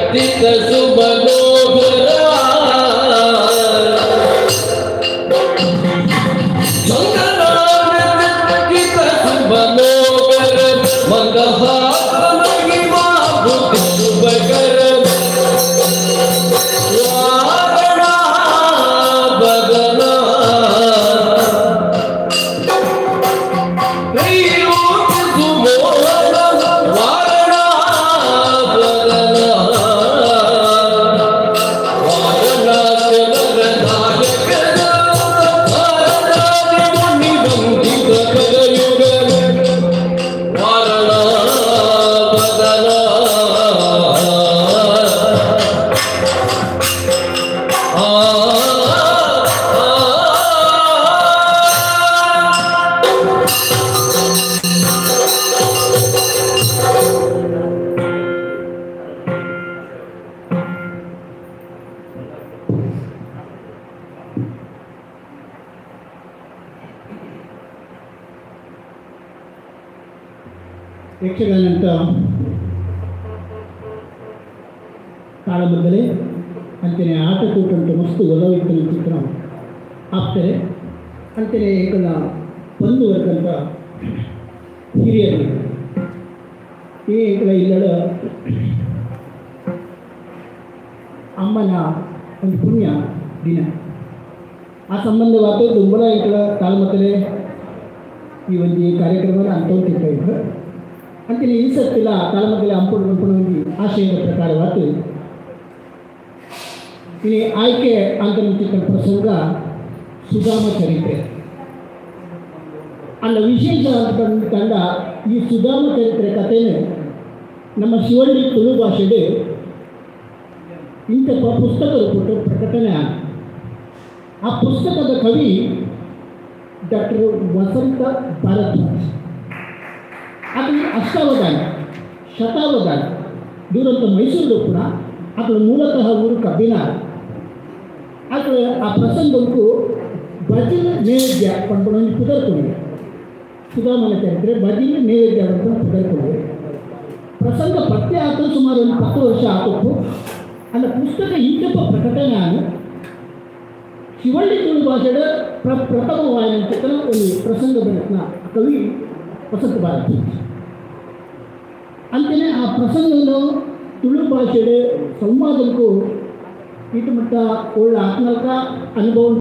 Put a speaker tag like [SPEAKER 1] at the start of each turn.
[SPEAKER 1] ಯಕ್ಷಗಾನ ಅಂತ ತಾಳಮದ್ದಲೆ ಅಂತೆಯೇ ಆಟಕೂಟಂಟು ಮಸ್ತು ಒಲವಿತ್ತನ ಚಿತ್ರ ಆಗ್ತಾರೆ ಅಂತೆಯೇ ಏಕಲ ಒಂದು ವರ್ಗಂತ ಹಿರಿಯರು ಈ ಏಕಲ ಇಲ್ಲದ ಅಮ್ಮನ ಒಂದು ಪುಣ್ಯ ದಿನ ಆ ಸಂಬಂಧವಾದ ದುಂಬಲ ಏಕಲ ತಾಳಮದ್ದಲೆ ಈ ಒಂದು ಕಾರ್ಯಕ್ರಮದ ಅಂತೋತಿರ್ತಾಯಿದ್ರು ಅಂತೆಯೇ ಈ ಸತ್ತಿಲ್ಲ ತಾಳಮದ್ದಲೆ ಹಂಪುಣಿ ಆಶಯದ ಪ್ರಕಾರವಾದ ಈ ಆಯ್ಕೆ ಅಂತರ್ಚಿತ ಪ್ರಸಂಗ ಸುಧಾಮ ಚರಿತ್ರೆ ಅಲ್ಲ ವಿಶೇಷ ಅಂತ ತಂಡ ಈ ಸುಧಾಮ ಚರಿತ್ರೆ ಕಥೆಯನ್ನು ನಮ್ಮ ಶಿವಳ್ಳಿ ತುಳು ಭಾಷೆಗೆ ಇಂಥ ಪುಸ್ತಕ ಪ್ರಕಟಣೆ ಆಗಿದೆ. ಆ ಪುಸ್ತಕದ ಕವಿ ಡಾಕ್ಟರ್ ವಸಂತ ಭಾರದ್ವಾಜ್. ಅದು ಅಷ್ಟಾವಧಾನ ಶತಾವಧಾನ ದೂರಂತ ಮೈಸೂರು ಕೂಡ ಅక్కడ ಮೂಲತಃ ಊರು ಕಬ್ಬಿನಾರ ಅక్కడ ಆ ಪ್ರಸಂಗಕ್ಕೂ ಭಜನ ನೈವೇದ್ಯ ಪಂಪಣಿ ಕುದರ್ಕೊಂಡಿದೆ. ಸುಧಾಮನ ಚರಿತ್ರೆ ಭಜನೆ ನೈವೇದ್ಯ ಅಂತ ಕುದರ್ಕೊಂಡಿದೆ. ಪ್ರಸಂಗ ಪತ್ತೆ ಆತು ಸುಮಾರು ಒಂದು 10 ವರ್ಷ ಆತಪ್ಪು ಅಲ್ಲ ಪುಸ್ತಕ ಇಂಟಪ್ಪ ಪ್ರಕಟಣೆ ಆಗಿ ಶಿವಳ್ಳಿ ತುಳು ಭಾಷೆಯ ಪ್ರಥಮವಾದ ಒಂದು ಪ್ರಸಂಗ ಬೆಳಕಿನ ಕವಿ ವಸಂತ ಭಾರದ್ವಾಜ್. ಅಂತೆಯೇ ಆ ಪ್ರಸಂಗವನ್ನು ತುಳು ಭಾಷೆಯ ಸಂವಾದಕ್ಕೂ ಇಟ್ಟು ಮಟ್ಟ ಒಳ್ಳೆ ಆತ್ಮಕ ಅನುಭವ